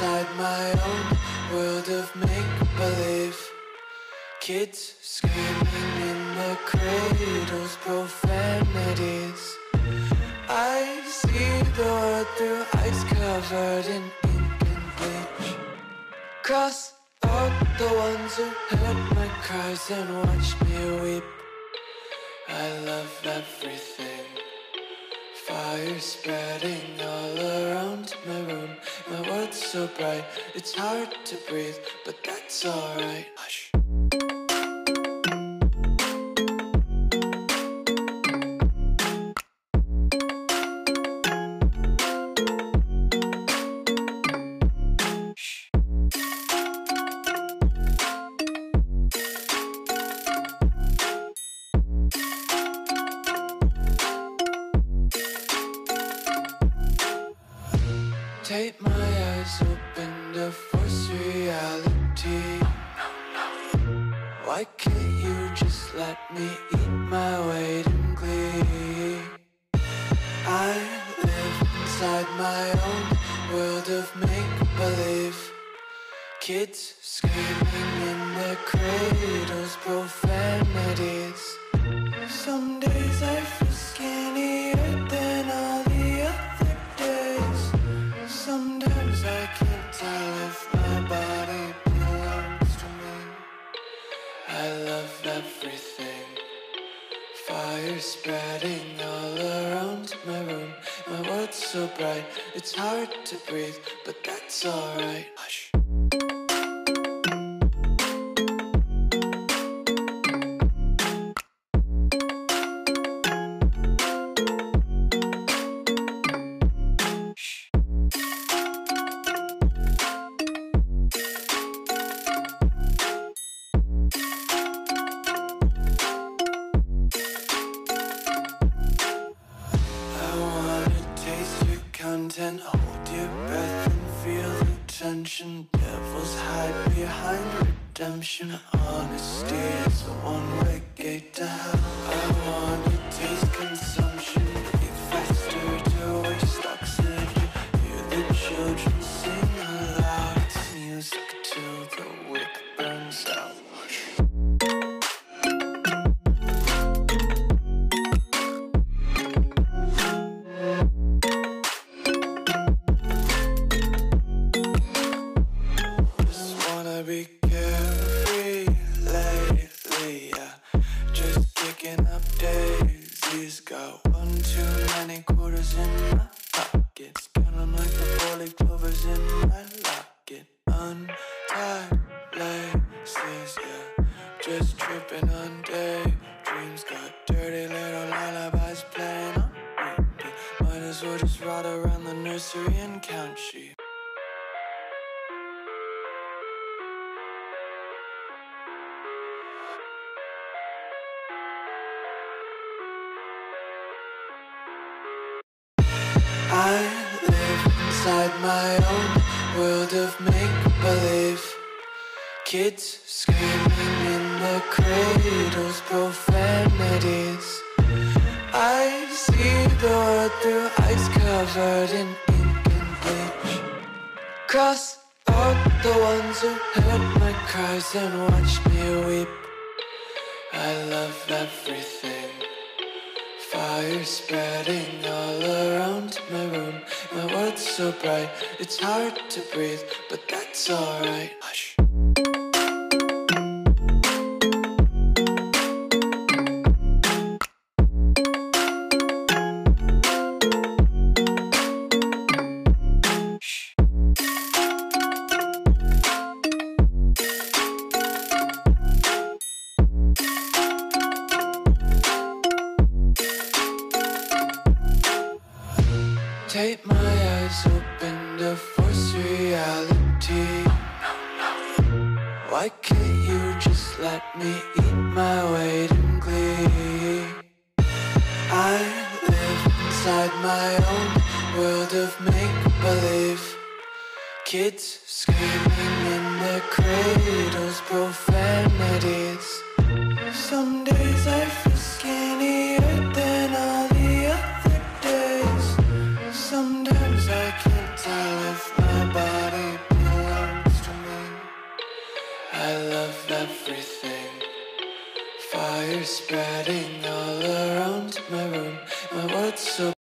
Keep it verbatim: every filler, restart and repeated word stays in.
inside my own world of make-believe. Kids screaming in their cradles, profanities. I see the world through ice covered in ink and bleach. Cross out the ones who heard my cries and watched me weep. I love everything. Fire spreading all around my room. My world's so bright, it's hard to breathe, but that's alright. Hush. Take my eyes open to force reality. Why can't you just let me eat my weight in glee? I live inside my own world of make-believe. Kids screaming in their cradles, profanities. Some days I feel skinnier than all the other days. Sometimes I can't tell if my body belongs to me. I love everything. Fire spreading all around my room. My world's so bright, it's hard to breathe, but that's alright. Hush. Content, hold your breath and feel the tension. Devils hide behind redemption. Honesty is a one-way gate to hell. I wanna taste consumption, breathe faster to waste oxygen. Hear the children sing aloud. It's music till the wick burns out. Be carefree lately, yeah. Just picking up daisies. Got one too many quarters in my pockets. Count 'em like the four-leaf clovers in my locket. Untied laces, yeah. Just tripping on daydreams. Got dirty little lullabies playing on repeat. Might as well just ride around the nursery and count sheep. I live inside my own world of make-believe. Kids screaming in their cradles, profanities. I see the world through ice covered in ink and bleach. Cross out the ones who heard my cries and watched me weep. I love everything. Fire spreading all around my room. My world's so bright, it's hard to breathe, but that's alright. Hush. Take my eyes open to force reality. Why can't you just let me eat my weight in glee? I live inside my own world of make-believe. Kids screaming in their cradles, profanities. Some days I feel skinnier than all the other days. Sometimes I can't tell if my body colors spreading all around my room. My world's so